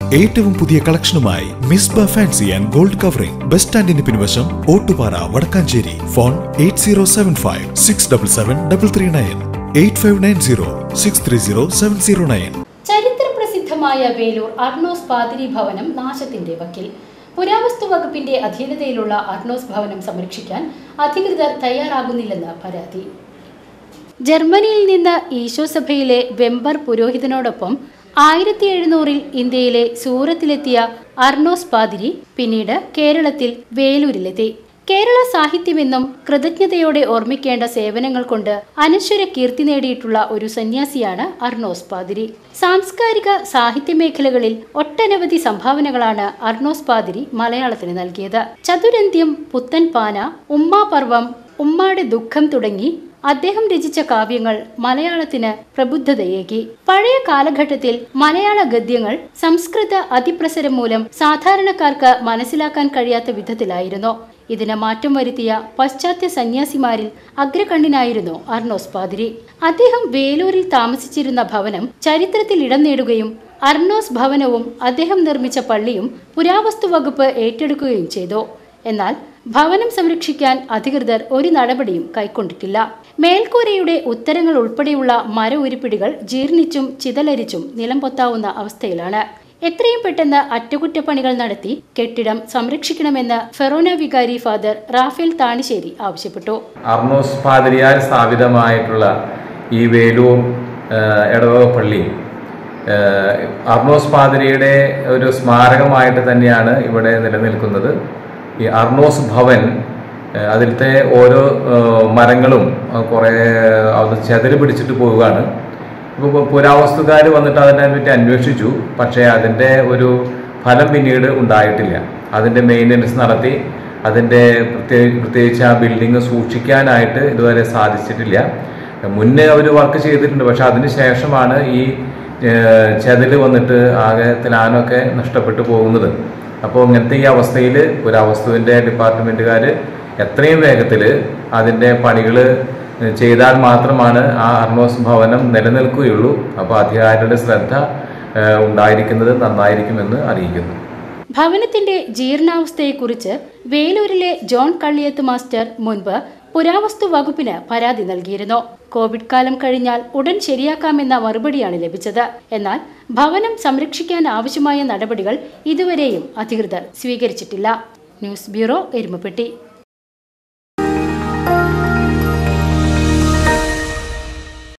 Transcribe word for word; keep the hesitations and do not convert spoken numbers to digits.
ഏറ്റവും പുതിയ കളക്ഷനുമായി Misba fancy and gold covering bus സ്റ്റാൻഡിന് പിൻവശം Ottupara Vadakkanchery. Phone eight zero seven five six double seven double three nine eight five nine zero six three zero seven zero nine. ചരിത്ര പ്രസിദ്ധമായ വേലൂർ അർണോസ് പാതിരി ഭവനം നാശത്തിന്റെ വക്കിൽ. പുരാവസ്തു വകുപ്പിന്റെ അധീനതയിലുള്ള അർണോസ് ഭവനം സംരക്ഷിക്കാൻ അധികൃതർ തയ്യാറാകുന്നില്ലെന്ന് പരാതി. ജർമ്മനിയിൽ നിന്ന് ഈശോ സഭയിലെ വെമ്പർ പുരോഹിതനോടൊപ്പം ആയിരത്തി എഴുന്നൂറിൽ ഇന്ത്യയിലെ സൂറത്തിലെത്തിയ അർണോസ് പാതിരി പിന്നീട് കേരളത്തിൽ വേലൂരിലെത്തി. കേരള സാഹിത്യമെന്നും കൃതജ്ഞതയോടെ ഓർമ്മിക്കേണ്ട സേവനങ്ങൾ കൊണ്ട് അനശ്വര കീർത്തി നേടിയിട്ടുള്ള ഒരു സന്യാസിയാണ് അർണോസ് പാതിരി. സാംസ്കാരിക സാഹിത്യ മേഖലകളിൽ ഒട്ടനവധി സംഭാവനകളാണ് അർണോസ് പാതിരി മലയാളത്തിന് നൽകിയത്. ചതുരന്ത്യം, പുത്തൻ പാന, ഉമ്മാപർവം, ഉമ്മാടെ ദുഃഖം തുടങ്ങി അദ്ദേഹം രചിച്ച കാവ്യങ്ങൾ മലയാളത്തിന് പ്രബുദ്ധതയേകി. പഴയ കാലഘട്ടത്തിൽ മലയാള ഗദ്യങ്ങൾ സംസ്കൃത അതിപ്രസരം മൂലം സാധാരണക്കാർക്ക് മനസ്സിലാക്കാൻ കഴിയാത്ത വിധത്തിലായിരുന്നു. ഇതിന് മാറ്റം വരുത്തിയ പാശ്ചാത്യ സന്യാസിമാരിൽ അഗ്രകണ്ഠനായിരുന്നു അർണോസ് പാതിരി. അദ്ദേഹം വേലൂരിൽ താമസിച്ചിരുന്ന ഭവനം ചരിത്രത്തിൽ ഇടം നേടുകയും അർണോസ് ഭവനവും അദ്ദേഹം നിർമ്മിച്ച പള്ളിയും പുരാവസ്തു വകുപ്പ് ഏറ്റെടുക്കുകയും ചെയ്തു. എന്നാൽ ഭവനം സംരക്ഷിക്കാൻ അധികൃതർ ഒരു നടപടിയും കൈക്കൊണ്ടിട്ടില്ല. മേൽക്കൂരയുടെ ഉത്തരങ്ങൾ ഉൾപ്പെടെയുള്ള മര ഉരുപ്പിടികൾ ജീർണിച്ചും ചിതലരിച്ചും നിലം പൊത്താവുന്ന അവസ്ഥയിലാണ്. എത്രയും പെട്ടെന്ന് അറ്റകുറ്റപ്പണികൾ നടത്തി കെട്ടിടം സംരക്ഷിക്കണമെന്ന് ഫെറോന വികാരി ഫാദർ റാഫേൽ താണിശ്ശേരി ആവശ്യപ്പെട്ടു. അർണോസ് പാതിരിയാൽ സ്ഥാപിതമായിട്ടുള്ള ഈ വേലൂർ എടവക പള്ളി അർണോസ് പാതിരിയുടെ ഒരു സ്മാരകമായിട്ട് തന്നെയാണ് ഇവിടെ നിലനിൽക്കുന്നത്. ഈ അർണോസ് ഭവൻ അതിലത്തെ ഓരോ മരങ്ങളും കുറേ അത് ചെതല് പിടിച്ചിട്ട് പോവുകയാണ്. ഇപ്പോൾ പുരാവസ്തുക്കാർ വന്നിട്ട് അതിനെ പറ്റി അന്വേഷിച്ചു, പക്ഷേ അതിൻ്റെ ഒരു ഫലം പിന്നീട് ഉണ്ടായിട്ടില്ല. അതിൻ്റെ മെയിൻ്റനൻസ് നടത്തി അതിൻ്റെ പ്രത്യേക പ്രത്യേകിച്ച് ആ ബിൽഡിങ് സൂക്ഷിക്കാനായിട്ട് ഇതുവരെ സാധിച്ചിട്ടില്ല. മുന്നേ അവർ വർക്ക് ചെയ്തിട്ടുണ്ട്, പക്ഷെ അതിന് ശേഷമാണ് ഈ ചെതല് വന്നിട്ട് ആകെ തിലാനൊക്കെ നഷ്ടപ്പെട്ടു പോകുന്നത്. അപ്പോൾ ഇങ്ങനത്തെ ഈ അവസ്ഥയിൽ പുരാവസ്തുവിൻ്റെ ഡിപ്പാർട്ട്മെൻറ്റുകാർ എത്രയും വേഗത്തിൽ അതിൻ്റെ പണികൾ ചെയ്താൽ മാത്രമാണ് ആ അർണോസ് ഭവനം നിലനിൽക്കുകയുള്ളൂ. അപ്പോൾ അധികാരികളുടെ ശ്രദ്ധ ഉണ്ടായിരിക്കുന്നത് നന്നായിരിക്കുമെന്ന് അറിയിക്കുന്നു. ഭവനത്തിന്റെ ജീർണാവസ്ഥയെക്കുറിച്ച് വേലൂരിലെ ജോൺ കള്ളിയത്ത് മാസ്റ്റർ മുൻപ് പുരാവസ്തു വകുപ്പിന് പരാതി നൽകിയിരുന്നു. കോവിഡ് കാലം കഴിഞ്ഞാൽ ഉടൻ ശരിയാക്കാമെന്ന മറുപടിയാണ് ലഭിച്ചത്. എന്നാൽ ഭവനം സംരക്ഷിക്കാൻ ആവശ്യമായ നടപടികൾ ഇതുവരെയും അധികൃതർ സ്വീകരിച്ചിട്ടില്ല. News bureau, Erumapetty.